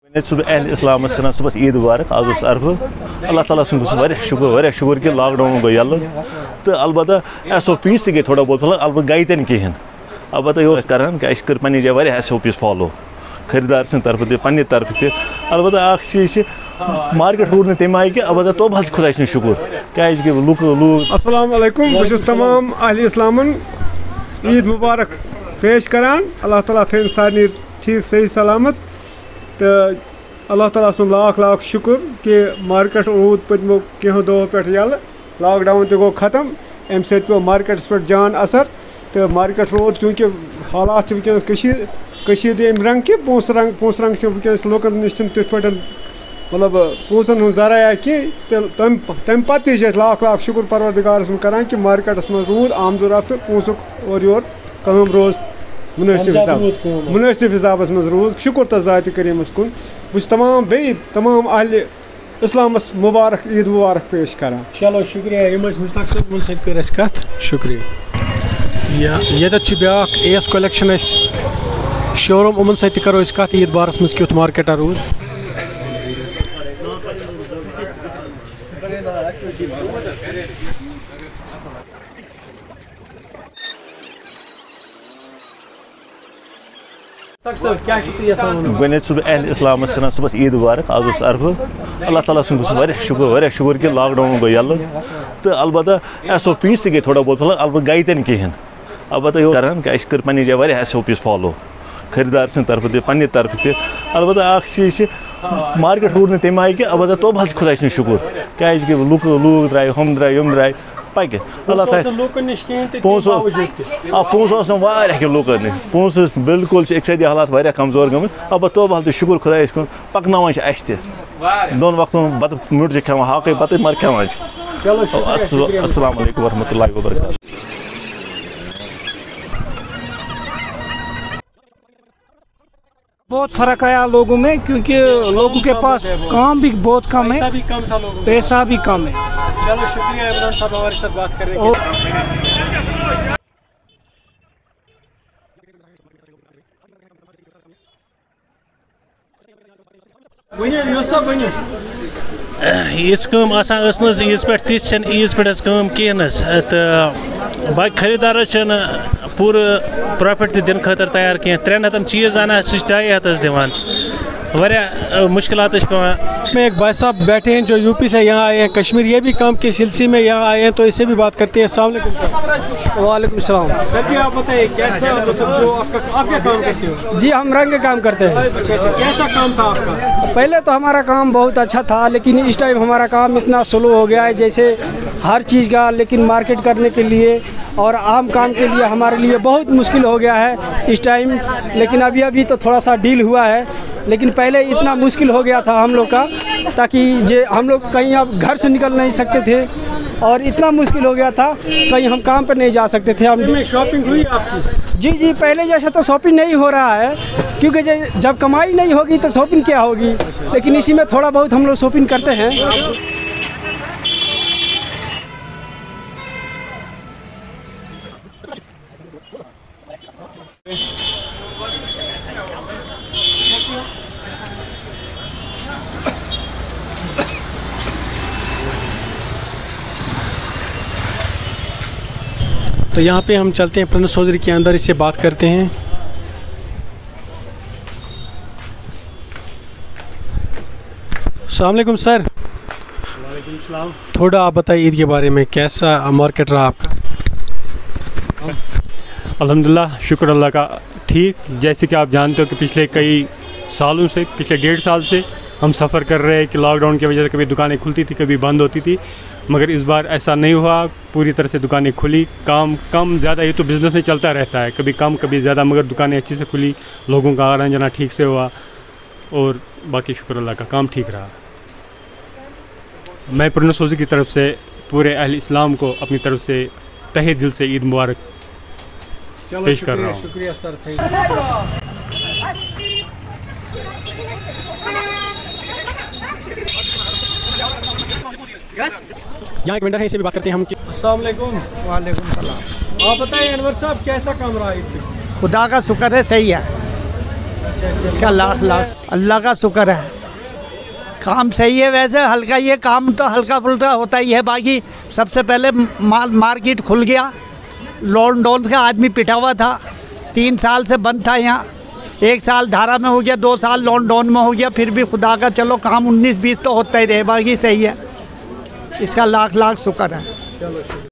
सुबह अहल इस्लाम कर सुबह ईद मुबारक आज अरफा अल्लाह ताला शुक्र शुक्र कि लॉकडाउन गो यल तो अलबत्ता SOPs गई थोड़ा बहुत अलबत्ता गई तो कहें अलबत्ता यह करान कि कर पे जाए SOPs फॉलो खरीदार सद तरफ पे तरफ अलबत्ता चीज मार्केट रूद न तम आय कि अलबत्ता तोब खुदा सन शुक्र क्या लूक अस्सलाम वालेकुम बहुत तमाम अहल इस्लामन ईद मुबारक पेश करान अल्लाह ताला थन सारे ठीक सही सलामत तो अल्लाह ताला सुन लाख लाख शुक्र कि मार्केट रूद पत्मो कहो दो पे यल लॉकडाउन तो गो खत्म अम सो मार्केटस पे जान असर तो मार्केट रोद चूँकि हालात वनस रंग कि पोस रंग से वनस लूकन नश पे मतलब पोसन हूँ जराया कि तम पे लाख लाख शुक्र परवरदिगारस करान कि मार्केटस मज रूद आमद रफ्त पोसुक और योर कम रोज मुनासिब हिसाबस मज रूज शुक्र तो ज़ात करीमस कुन बस तमाम अहल इस्लामस मुबारक ईद मुबारक पेश करान। चलो शुक्रिया मुश्ताक साहब उन सत कर कत शुक्रिया ये ब्या AS कलेक्शन शोरूम उमन सत करो कत ईद बारस मज क्युत मार्केटा रूद गो सुबह अहल इस्लाम कर सुबह ईद मुबारक आज अरफा अल्लाह ताला शुक्र शुक्र कि लॉकडाउन गो यल तो अलबत्ता SOPs गई थोड़ा बहुत अलबत्ता गई तो कहें अलबत्ता यह करान कि कर पे जाए SOPs फॉलो खरीदार सद तरफ पे तरफ अलबत्ता चीज मार्केट रूद न तम आय कि अलबत्ता तोब खुदा सन शुक्र क्या लूक द्राय हम द्राय यम द्राय पक अल्लाह पोस लूकन पोस बिल्कुल इकतदी हालात वारिया कमजोर गम अब तोब शुक्र खुदा कुन पकनावान दोन वक्तन बत मुट खेवान हाक बत मर खेवान। अस्सलाम वालेकुम वरहमतुल्लाहि वबरकातुहू। बहुत फर्क आया लोगों में क्योंकि लोगों के पास काम भी बहुत कम है, पैसा भी कम है। चलो शुक्रिया इमरान साहब हमारे साथ बात करने के ईज कम ईज पे ती ईज पे कहें तो बाकी खरीदार पूरा प्रॉफिट दिन खतर तैयार कह 3 हथन चीज़ आना सह 2.5 हथस दिवान वारिया मुश्किलात पे। एक भाई साहब बैठे हैं जो यूपी से यहाँ आए हैं कश्मीर ये भी काम के सिलसिले में यहाँ आए हैं तो इससे भी बात करते हैं। अस्सलाम वालेकुम। वालेकुम सलाम। सर जी आप बताइए कैसा मतलब जो आप क्या काम करते हो? जी हम रंग काम करते हैं। कैसा काम था आपका? पहले तो हमारा काम बहुत अच्छा था लेकिन इस टाइम हमारा काम इतना स्लो हो गया है जैसे हर चीज़ का, लेकिन मार्केट करने के लिए और आम काम के लिए हमारे लिए बहुत मुश्किल हो गया है इस टाइम। लेकिन अभी तो थोड़ा सा डील हुआ है लेकिन पहले इतना मुश्किल हो गया था हम लोग का ताकि हम लोग कहीं अब घर से निकल नहीं सकते थे और इतना मुश्किल हो गया था कहीं हम काम पर नहीं जा सकते थे। हम शॉपिंग हुई आपकी? जी पहले जैसा तो शॉपिंग नहीं हो रहा है क्योंकि जब कमाई नहीं होगी तो शॉपिंग क्या होगी, लेकिन इसी में थोड़ा बहुत हम लोग शॉपिंग करते हैं। तो यहाँ पे हम चलते हैं प्रणव चौधरी के अंदर, इससे बात करते हैं। अस्सलाम वालेकुम सर। वालेकुम सलाम। थोड़ा आप बताइए ईद के बारे में, कैसा मार्केट रहा आपका? अल्हम्दुलिल्लाह शुक्र अल्लाह का ठीक। जैसे कि आप जानते हो कि पिछले कई सालों से, पिछले 1.5 साल से हम सफ़र कर रहे हैं कि लॉकडाउन की वजह से कभी दुकानें खुलती थी कभी बंद होती थी, मगर इस बार ऐसा नहीं हुआ। पूरी तरह से दुकानें खुली। काम कम ज़्यादा ये तो बिज़नेस में चलता रहता है, कभी कम कभी ज़्यादा, मगर दुकानें अच्छी से खुली, लोगों का आना जाना ठीक से हुआ और बाकी शुक्र अल्लाह का काम ठीक रहा। मैं प्रणव चौधरी की तरफ से पूरे अहल इस्लाम को अपनी तरफ से तहे दिल से ईद मुबारक पेश कर रहा हूँ। शुक्रिया सर। यहाँ एक वेंडर है, इससे भी बात करते हैं हम। अस्सलाम वालेकुम। वालेकुम सलाम। आप बताइए अनवर साहब कैसा काम रहा है? खुदा का शुक्र है सही है। इसका लाख लाख अल्लाह का शुक्र है। काम सही है, वैसे हल्का ये काम तो हल्का फुल्का होता ही है। बाकी सबसे पहले मार्केट खुल गया, लॉकडाउन का आदमी पिटा हुआ था, 3 साल से बंद था यहाँ, 1 साल धारा में हो गया, 2 साल लॉकडाउन में हो गया, फिर भी खुदा का चलो काम 19-20 तो होता ही रहे, बाकी सही है। इसका लाख लाख शुक्र है।